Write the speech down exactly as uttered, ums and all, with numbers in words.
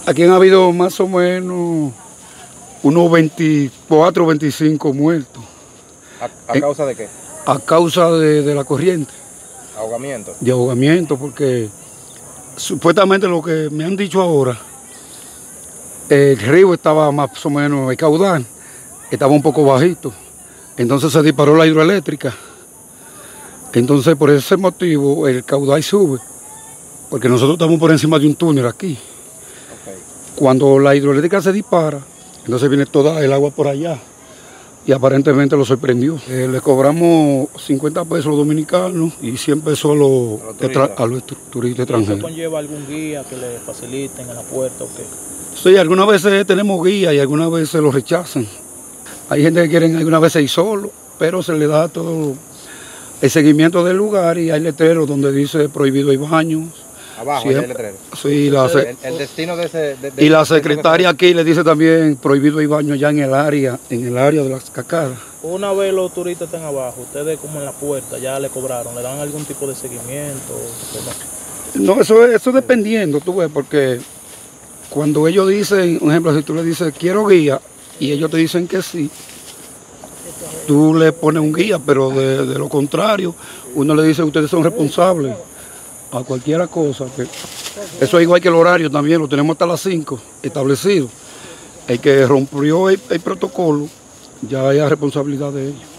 Aquí han habido más o menos unos veinticuatro, veinticinco muertos. ¿A, a causa de qué? A causa de, de la corriente. ¿Ahogamiento? De ahogamiento, porque supuestamente lo que me han dicho ahora, el río estaba más o menos, el caudal estaba un poco bajito. Entonces se disparó la hidroeléctrica. Entonces por ese motivo el caudal sube, porque nosotros estamos por encima de un túnel aquí. Okay. Cuando la hidroeléctrica se dispara, entonces viene toda el agua por allá y aparentemente lo sorprendió. Eh, le cobramos cincuenta pesos a los dominicanos y cien pesos a los, a los turistas, a los turistas extranjeros. ¿Eso conlleva algún guía que le faciliten en la puerta o qué? Sí, algunas veces tenemos guía y algunas veces lo rechazan. Hay gente que quieren algunas veces ir solo, pero se le da todo el seguimiento del lugar y hay letreros donde dice prohibido hay baños. Abajo hay letrero. Sí, la, el, el destino de ese... De, de, y la secretaria aquí le dice también prohibido hay baños ya en el área, en el área de las cascadas. Una vez los turistas están abajo, ustedes como en la puerta ya le cobraron, ¿le dan algún tipo de seguimiento? No, eso es eso dependiendo, tú ves, porque cuando ellos dicen, un ejemplo, si tú le dices quiero guía y ellos te dicen que sí, tú le pones un guía, pero de, de lo contrario, uno le dice ustedes son responsables a cualquier cosa. Que eso es igual que el horario también, lo tenemos hasta las cinco establecido. El que rompió el, el protocolo, ya hay responsabilidad de ellos.